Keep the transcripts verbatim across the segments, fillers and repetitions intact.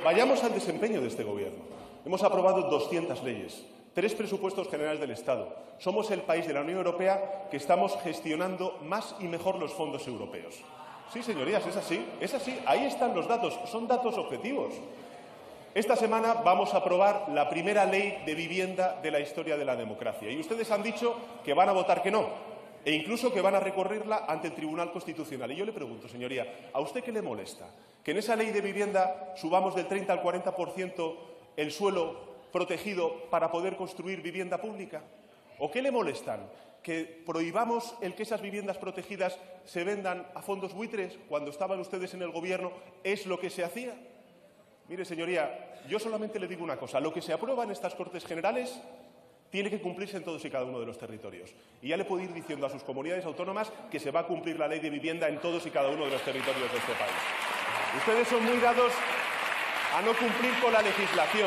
vayamos al desempeño de este Gobierno. Hemos aprobado doscientas leyes, tres presupuestos generales del Estado. Somos el país de la Unión Europea que estamos gestionando más y mejor los fondos europeos. Sí, señorías, es así, es así. Ahí están los datos, son datos objetivos. Esta semana vamos a aprobar la primera ley de vivienda de la historia de la democracia. Y ustedes han dicho que van a votar que no, e incluso que van a recorrerla ante el Tribunal Constitucional. Y yo le pregunto, señoría, ¿a usted qué le molesta? ¿Que en esa ley de vivienda subamos del treinta al cuarenta por ciento el suelo protegido para poder construir vivienda pública? ¿O qué le molestan? ¿Que prohibamos el que esas viviendas protegidas se vendan a fondos buitres? Cuando estaban ustedes en el Gobierno, ¿es lo que se hacía? Mire, señoría, yo solamente le digo una cosa. Lo que se aprueba en estas Cortes Generales tiene que cumplirse en todos y cada uno de los territorios. Y ya le puedo ir diciendo a sus comunidades autónomas que se va a cumplir la ley de vivienda en todos y cada uno de los territorios de este país. Ustedes son muy dados a no cumplir con la legislación.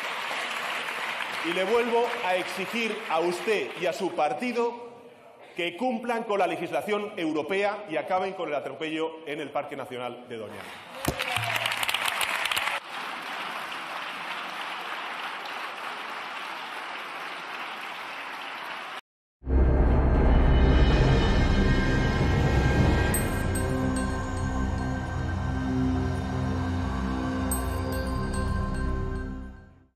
Y le vuelvo a exigir a usted y a su partido que cumplan con la legislación europea y acaben con el atropello en el Parque Nacional de Doñana.